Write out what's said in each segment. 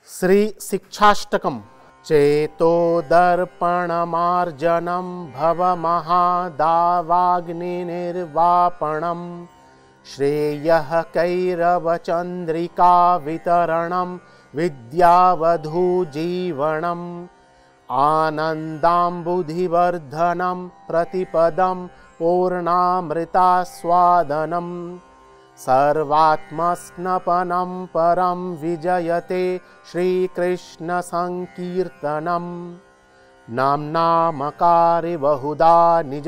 श्री शिक्षाष्टकम् चेतोदर्पणमार्जनं भवमहादावाग्निर्वापणं श्रेयः कैरवचन्द्रिका वितरणं विद्यावधूजीवनम् आनन्दाम्बुधिवर्धनं प्रतिपदं पूर्णामृतास्वादनम् सर्वात्मस्नपनं परं विजयते श्रीकृष्णसङ्कीर्तनम् नाम्नामकारि बहुधा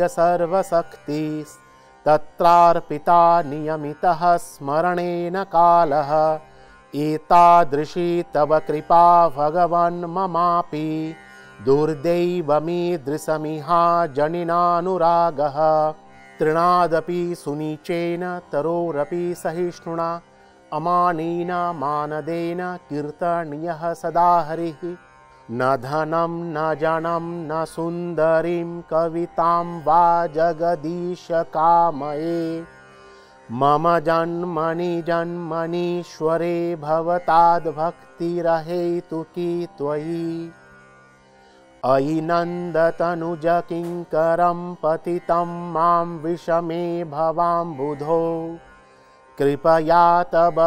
निजसर्वशक्तिस्तत्रार्पिता नियमितः स्मरणेन कालः एतादृशी तव कृपा भगवन् ममापि दुर्दैवमीदृशमिहा जनिनानुरागः तृणादपि सुनीचेन तरोरपि सहिष्णुना अमानेन मानदेन कीर्तनीयः सदा हरिः। न धनं न जनं न सुन्दरीं कवितां वा जगदीश कामये मम जन्मनि जन्मनीश्वरे भवताद्भक्तिरहेतुकी त्वयि अयि नन्दतनुजकिङ्करं पतितं मां विषमे भवाम्बुधो कृपया तव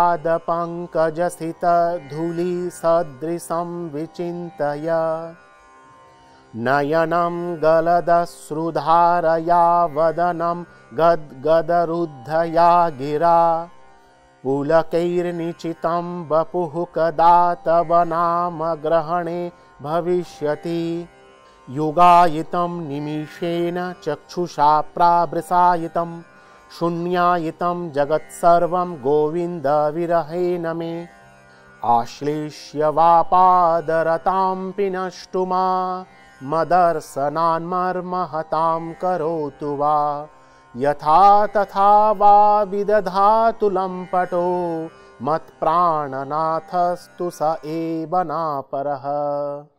पादपङ्कजस्थितधूलिसदृशं विचिन्तय नयनं गलदश्रुधारया वदनं गद्गदरुद्धया गिरा पुलकैर्निचितं वपुः कदा तव नाम ग्रहणे भविष्यति युगायितं निमिषेण चक्षुषा प्रावृषायितं शून्यायितं जगत्सर्वं गोविन्द विरहेण मे आश्लेष्य वा पादरतां पिनष्टुमा मदर्शनान्मर्महतां करोतु वा यथा तथा वा विदधातु लम्पटो मत्प्राणनाथस्तु स एव नापरः।